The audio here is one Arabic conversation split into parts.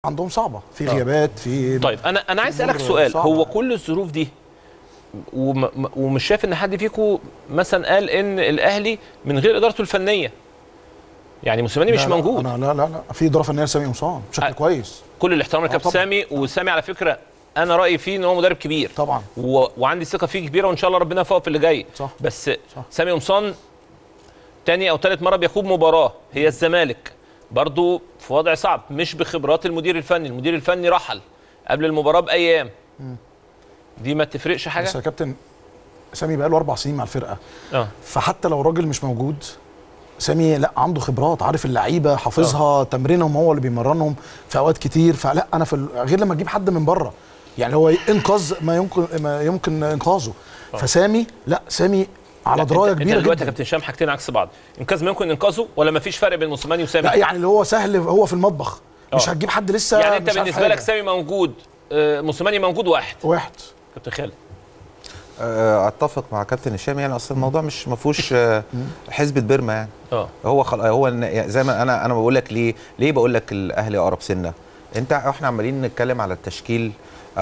عندهم صعبه في غيابات في. طيب انا عايز اسالك سؤال، هو كل الظروف دي ومش شايف ان حد فيكم مثلا قال ان الاهلي من غير ادارته الفنيه، يعني موسيماني مش موجود؟ لا في اداره فنيه لسامي قمصان بشكل كويس. كل الاحترام لكابتن سامي، وسامي على فكره انا رايي فيه ان هو مدرب كبير طبعا، وعندي ثقه فيه كبيره، وان شاء الله ربنا يوفقه في اللي جاي. صح. بس صح. سامي قمصان تاني او ثالث مره بيخوض مباراه هي الزمالك، برضو في وضع صعب، مش بخبرات المدير الفني. المدير الفني رحل قبل المباراه بايام. دي ما تفرقش حاجه. بس يا كابتن سامي بقى له 4 سنين مع الفرقه، فحتى لو الراجل مش موجود سامي لا عنده خبرات، عارف اللعيبه، حافظها، تمرينهم هو اللي بيمرنهم في اوقات كتير. فلا انا غير لما تجيب حد من بره، يعني هو انقاذ ما يمكن انقاذه. فسامي لا سامي على درايه كبيره جدا. دلوقتي يا كابتن هشام حاجتين عكس بعض، انقاذ ما يمكن انقاذه ولا ما فيش فرق بين موسيماني وسامي؟ لا يعني اللي هو سهل هو في المطبخ، مش هتجيب حد لسه. يعني انت بالنسبه لك سامي موجود، موسيماني موجود، واحد. كابتن خالد اتفق مع كابتن هشام، يعني اصل الموضوع مش ما فيهوش حسبة بيرما يعني. هو زي ما انا بقول لك. ليه بقول لك الاهلي اقرب سنه؟ احنا عمالين نتكلم على التشكيل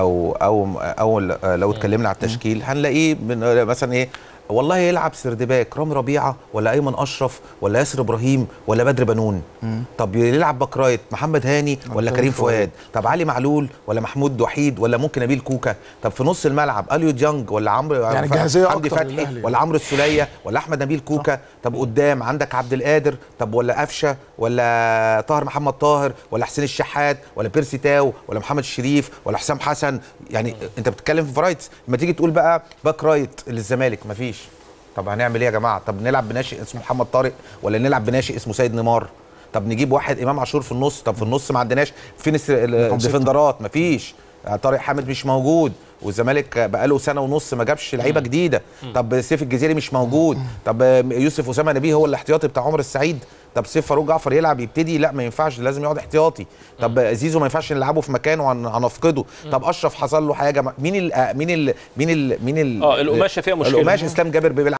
او لو اتكلمنا على التشكيل هنلاقيه مثلا ايه، والله يلعب سردباك رامي ربيعه ولا ايمن اشرف ولا ياسر ابراهيم ولا بدر بنون. طب يلعب باك رايت محمد هاني ولا كريم فؤاد؟ طب علي معلول ولا محمود وحيد ولا ممكن نبيل كوكا؟ طب في نص الملعب اليو ديانج ولا عمرو يعني جاهزيه حمدي فتحي ولا عمرو السوليه ولا احمد نبيل كوكا؟ صح. طب قدام عندك عبد القادر، طب ولا قفشه ولا طاهر محمد طاهر ولا حسين الشحات ولا بيرسي تاو ولا محمد الشريف ولا حسام حسن؟ يعني انت بتتكلم في فرايتس. لما تيجي تقول بقى باك رايت للزمالك مفيش. طب هنعمل ايه يا جماعه؟ طب نلعب بناشئ اسمه محمد طارق ولا نلعب بناشئ اسمه سيد نيمار؟ طب نجيب واحد امام عاشور في النص. طب في النص ما عندناش فين الديفندرات؟ مفيش. طارق حامد مش موجود، والزمالك بقاله سنه ونص ما جابش لعيبه جديده. طب سيف الجزيري مش موجود. طب يوسف اسامه نبيه هو الاحتياطي بتاع عمر السعيد. طب سيف فاروق جعفر يلعب يبتدي؟ لا ما ينفعش، لازم يقعد احتياطي. طب زيزو ما ينفعش نلعبه في مكانه وهنفقده. طب اشرف حصل له حاجه؟ مين القماشه فيها مشكله؟ القماشه اسلام جابر بيلعب